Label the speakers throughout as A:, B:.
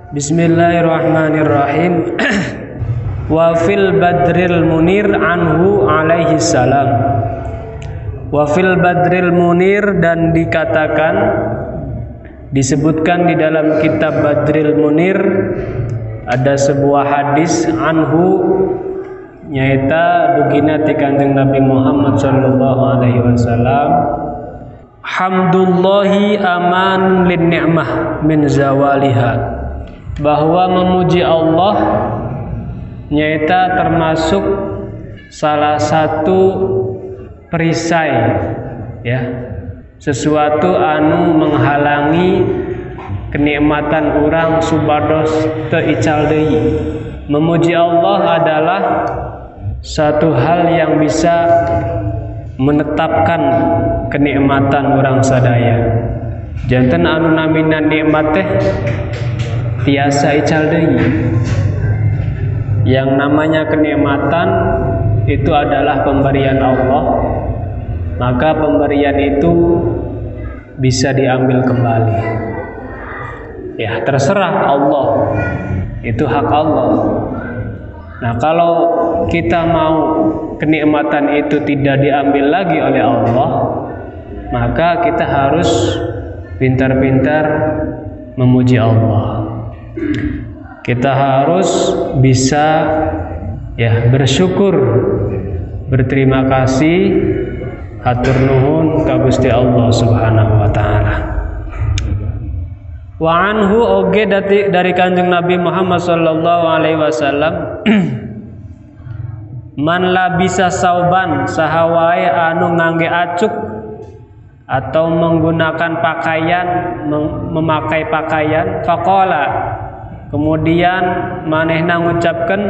A: Bismillahirrahmanirrahim. Wa fil badril munir anhu alaihi salam. Wa fil badril munir, dan dikatakan, disebutkan di dalam kitab Badril Munir ada sebuah hadis anhu nyaita dugina ti Kanjeng Nabi Muhammad sallallahu alaihi wasallam, hamdulillahi aman lin ni'mah min zawaliha, bahwa memuji Allah nyaita termasuk salah satu perisai, ya, sesuatu anu menghalangi kenikmatan orang subados teu ical deui. Memuji Allah adalah satu hal yang bisa menetapkan kenikmatan orang sadaya. Janten anu namina nikmat teh tiasa ical deui. Yang namanya kenikmatan itu adalah pemberian Allah, maka pemberian itu bisa diambil kembali. Ya, terserah Allah, itu hak Allah. Nah, kalau kita mau kenikmatan itu tidak diambil lagi oleh Allah, maka kita harus pintar-pintar memuji Allah. Kita harus bisa, ya, bersyukur, berterima kasih, hatur nuhun ka Gusti Allah Subhanahu wa taala. Wa anhu oge dari Kanjeng Nabi Muhammad sallallahu alaihi wasallam, man labisa sauban, sahawae anu ngangge acuk atau menggunakan pakaian, memakai pakaian, faqala, kemudian manehna ngucapkeun,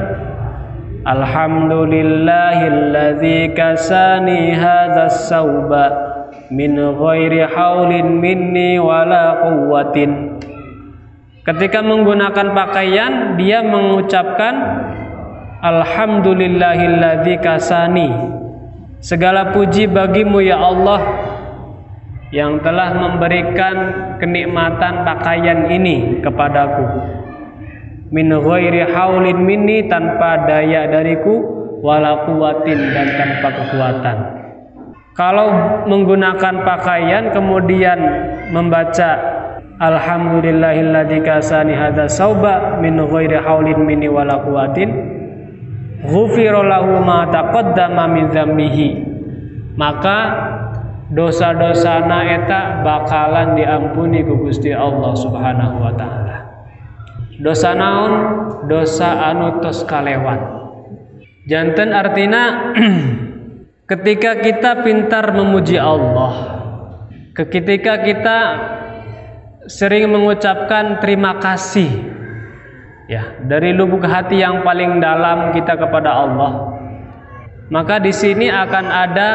A: alhamdulillahilladzi kasani hadzas sauba min ghairi haulin minni wala quwwatin. Ketika menggunakan pakaian, dia mengucapkan alhamdulillahilladzi kasani, segala puji bagimu ya Allah yang telah memberikan kenikmatan pakaian ini kepadaku, min ghairi haulin minni, tanpa daya dariku, wala quwwatin, dan tanpa kekuatan. Kalau menggunakan pakaian kemudian membaca alhamdulillahilladzi kasani hadzal sauba min ghairi haulin minni wala quwwatin, ghufira lahu ma taqaddama min dzambihi, maka dosa-dosana eta bakalan diampuni ku Gusti Allah Subhanahu wa taala. Dosa naon? Dosa anu tos kalewat. Janten artina ketika kita pintar memuji Allah, ketika kita sering mengucapkan terima kasih, ya, dari lubuk hati yang paling dalam kita kepada Allah, maka di sini akan ada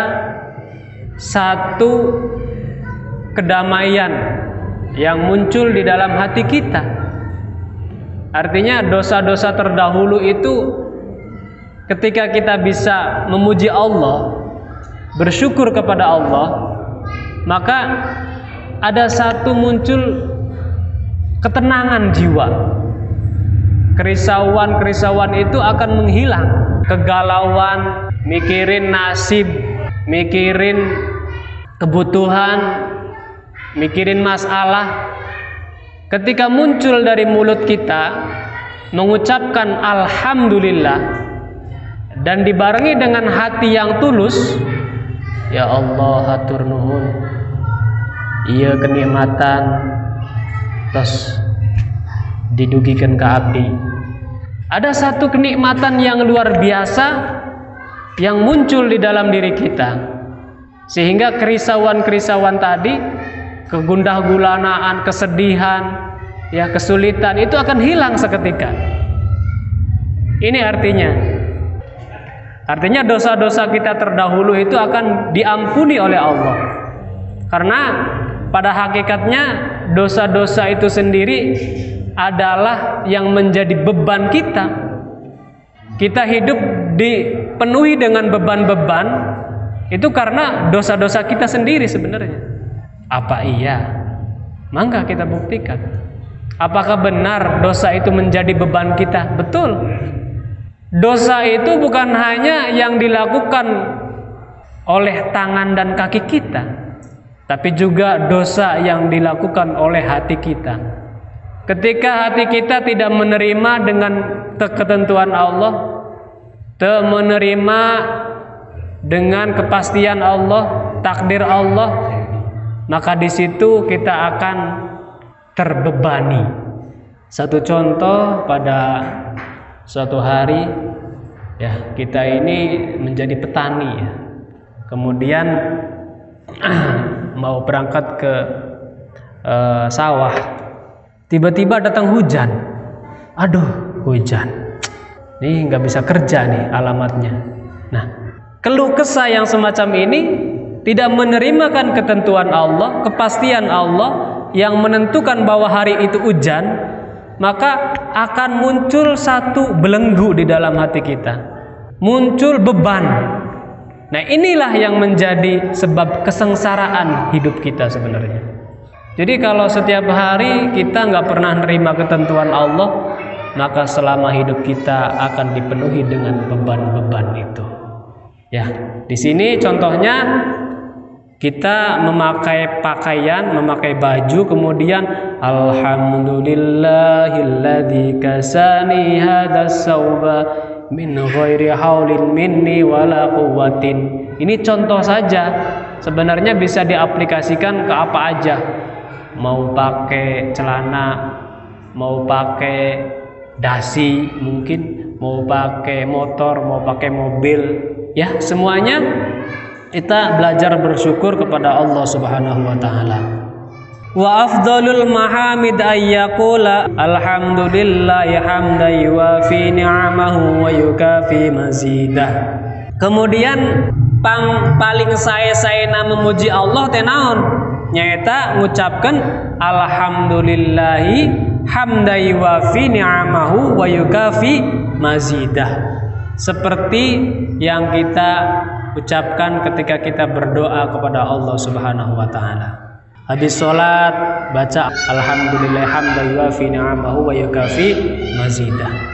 A: satu kedamaian yang muncul di dalam hati kita. Artinya dosa-dosa terdahulu itu ketika kita bisa memuji Allah, bersyukur kepada Allah, maka ada satu muncul ketenangan jiwa. Kerisauan-kerisauan itu akan menghilang. Kegalauan, mikirin nasib, mikirin kebutuhan, mikirin masalah, ketika muncul dari mulut kita mengucapkan alhamdulillah dan dibarengi dengan hati yang tulus, ya Allah hatur nuhun, ieu kenikmatan tos didugikan ke abdi. Ada satu kenikmatan yang luar biasa yang muncul di dalam diri kita, sehingga kerisauan-kerisauan tadi, kegundah gulanaan, kesedihan, ya, kesulitan itu akan hilang seketika. Ini artinya dosa-dosa kita terdahulu itu akan diampuni oleh Allah. Karena pada hakikatnya dosa-dosa itu sendiri adalah yang menjadi beban kita. Kita hidup dipenuhi dengan beban-beban itu karena dosa-dosa kita sendiri sebenarnya. Apa iya? Mangga kita buktikan. Apakah benar dosa itu menjadi beban kita? Betul. Dosa itu bukan hanya yang dilakukan oleh tangan dan kaki kita, tapi juga dosa yang dilakukan oleh hati kita. Ketika hati kita tidak menerima dengan ketentuan Allah, tidak menerima dengan kepastian Allah, takdir Allah, maka di situ kita akan terbebani. Satu contoh, pada suatu hari ya, kita ini menjadi petani ya. Kemudian mau berangkat ke sawah, tiba-tiba datang hujan. Aduh, hujan. Ini nggak bisa kerja nih alamatnya. Nah, keluh kesah yang semacam ini tidak menerima kan ketentuan Allah, kepastian Allah yang menentukan bahwa hari itu hujan, maka akan muncul satu belenggu di dalam hati kita, muncul beban. Nah, inilah yang menjadi sebab kesengsaraan hidup kita sebenarnya. Jadi kalau setiap hari kita nggak pernah menerima ketentuan Allah, maka selama hidup kita akan dipenuhi dengan beban-beban itu. Ya, di sini contohnya kita memakai pakaian, memakai baju, kemudian alhamdulillahilladzi kasani hadas sauba min ghairi haulin minni wala quwwatin. Ini contoh saja, sebenarnya bisa diaplikasikan ke apa aja. Mau pakai celana, mau pakai dasi, mungkin mau pakai motor, mau pakai mobil, ya semuanya kita belajar bersyukur kepada Allah Subhanahu wa taala. Wa afdalul mahamid ayyaqula alhamdulillahi hamdan yuwafi ni'amahu wa yukafi mazidah. Kemudian paling saya memuji Allah tenaon? Nyaeta ngucapkan alhamdulillahi hamdan yuwafi ni'amahu wa yukafi mazidah. Seperti yang kita ucapkan ketika kita berdoa kepada Allah Subhanahu wa taala. Habis sholat baca alhamdulillah hamdan yuwafi ni'amahu wa yukafi mazidah.